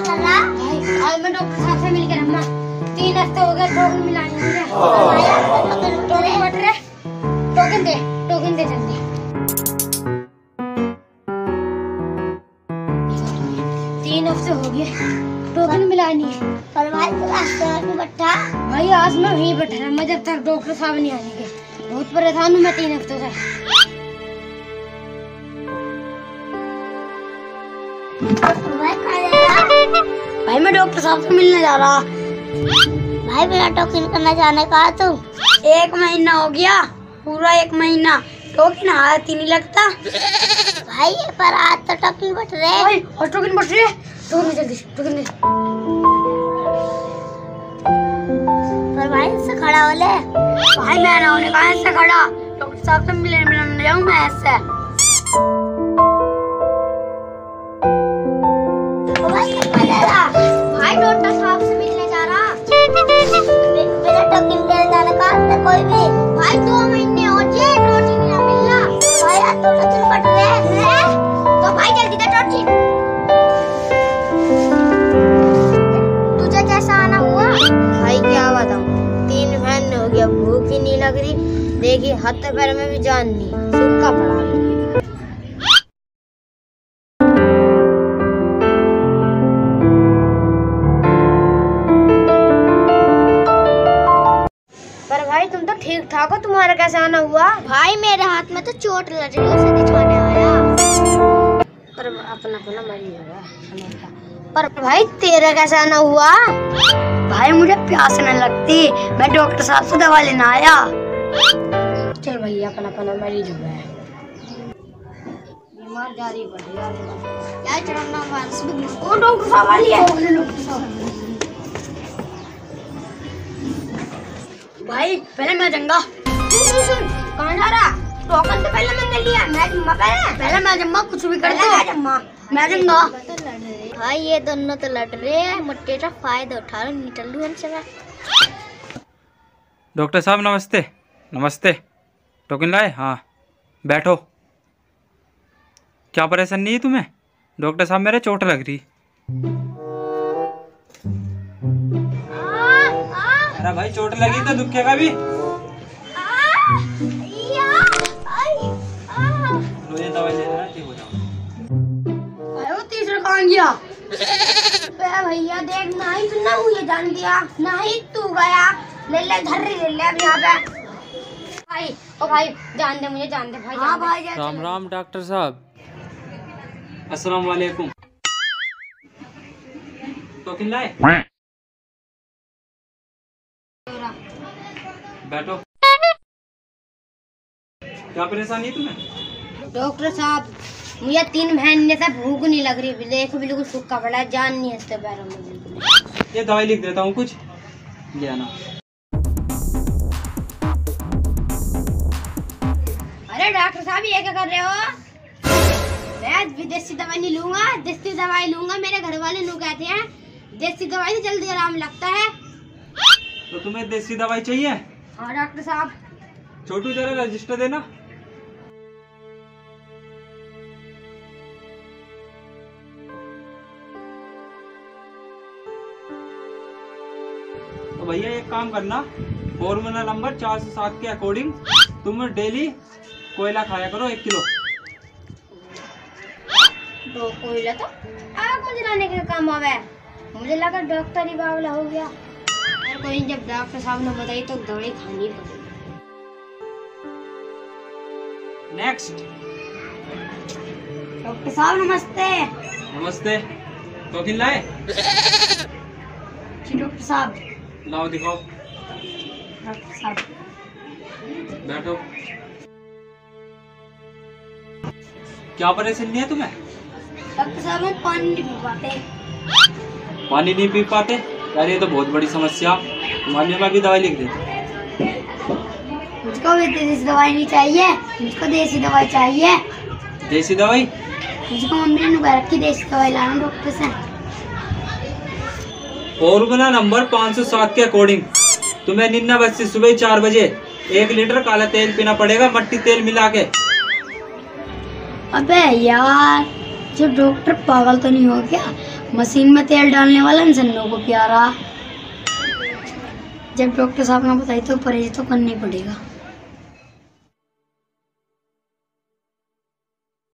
कर रहा? भाई मैं डॉक्टर साहब से मिलकर अम्मा 3 हफ्ते हो गए टोकन मिलाने मुझे। टोकन बट रहे, टोकन दे जल्दी। 3 हफ्ते हो गए टोकन मिलानी है। पर भाई तू रास्ते में बैठा? भाई आज मैं वहीं बैठा रहा, मैं जब तक डॉक्टर साहब नहीं आएंगे। बहुत परेशान हूँ मैं 3 हफ्तों से। भाई कहाँ जा रहा? भाई मैं डॉक्टर साहब से मिलने जा रहा। भाई बिना टोकन करना जाने का तू? 1 महीना हो गया, पूरा 1 महीना टोकन हाथ ही नहीं लगता। भाई पर आज तो टोकन बट रहे। भाई और टोकन बट रहे, टोकन जल्दी टोकन दे। पर भाई इससे खड़ा हो ले। भाई मैं ना होने कहा ऐसे खड़ा, डॉक्टर साहब से मिलने जाऊँ मैं ऐसे। भाई डॉक्टर साहब से मिलने जा रहा। बिना टोकन देने जाने का कोई भी। भाई 2 महीने हो गए टोकन नहीं मिला। भाई आज तो टोकन बट रहे हैं, तो भाई जल्दी दे टोकन। तुझे कैसा आना हुआ? भाई क्या बताऊँ, 3 महीने हो गया, भूख ही नहीं लग रही। देखिए हाथ पैर में भी जान नहीं, सूखा पड़ा है। पर भाई तुम तो ठीक ठाक हो, तुम्हारा कैसे आना हुआ? भाई मेरे हाथ में तो चोट लग रही है, उसे दिखवाने आया। पर अपना अपना मरीज होगा। पर भाई तेरा कैसे आना हुआ? भाई मुझे प्यास नहीं लगती, मैं डॉक्टर साहब से दवा लेना आया। चल भैया अपना अपना मरीज हो गया, बीमार जा रही बढ़िया यार चढ़ना वायरस भी। ओ डॉक्टर साहब वाली है। डॉक्टर साहब भाई पहले मैं जंगा। कहाँ जा रहा? टोकन तो पहले मैंने लिया, मैं जम्मा पहले मैं जम्मा, कुछ भी कर दो मैं जंगा। भाई ये दोनों तो लड़ रहे हैं, मुट्ठे का फायदा उठा लो, निकल लूं चला। डॉक्टर साहब नमस्ते। नमस्ते, टोकन लाए? हाँ बैठो। क्या परेशानी है तुम्हें? डॉक्टर साहब मेरे चोट लग रही। अरे भाई चोट लगी तो दुखेगा भी। रोज दवाई ले लेना, ठीक हो जाओ। वो तीसरा कहाँ गया? भैया देख, ना ही सुनना मुझे जान दिया, ना ही तू गया। ले धर्री ले ले अब यहाँ पे। भाई ओ भाई जान दे मुझे, जान दे भाई। हाँ भाई राम राम डॉक्टर साहब। अस्सलाम वालेकुम। टोकन लाए? बैठो। क्या परेशानी है तुम्हें? डॉक्टर साहब मुझे 3 महीने से भूख नहीं लग रही, देखो बिल्कुल सूखा पड़ा है, जान नहीं है पैरों में बिल्कुल। ये दवाई लिख देता हूँ, कुछ ले आना। अरे डॉक्टर साहब ये क्या कर रहे हो? मैं विदेशी दवाई नहीं लूंगा, देसी दवाई लूंगा। मेरे घर वाले लोग कहते हैं देसी दवाई से जल्दी आराम लगता है। तो तुम्हें देसी दवाई चाहिए? हाँ डॉक्टर साहब। छोटू जरा रजिस्टर देना। तो भैया एक काम करना, फॉर्मूला नंबर 407 के अकॉर्डिंग तुम डेली कोयला खाया करो 1 किलो। तो कोयला तो आग को जलाने के काम आवे, मुझे लगा डॉक्टर ही बावला हो गया। और कोई जब डॉक्टर साहब ने बताई तो दवाई खानी पड़ी। नेक्स्ट। डॉक्टर साहब नमस्ते। नमस्ते, टोकन लाए? जी डॉक्टर साहब। लाओ दिखाओ। डॉक्टर साहब बैठो। क्या परेशानी है तुम्हें? डॉक्टर साहब हम पानी नहीं पी पाते। पानी नहीं पी पाते? यार ये तो बहुत बड़ी समस्या। तुम्हारे लिए मैं भी दवाई लिख दे। मुझको भी देसी दवाई नहीं चाहिए, मुझको देसी दवाई चाहिए। देसी दवाई? मुझको मम्मी ने नुगा रखी देसी दवाई लाना डॉक्टर से। फॉर्मूला नंबर 507 के अकॉर्डिंग तुम्हें 99 बजे से सुबह 4 बजे 1 लीटर काला तेल पीना पड़ेगा, मट्टी तेल मिला के। अबे यार, जो डॉक्टर पागल तो नहीं हो गया? मशीन में तेल डालने वाला इंसानों को प्यारा। जब डॉक्टर साहब ने बताई तो परहेज तो करनी पड़ेगा।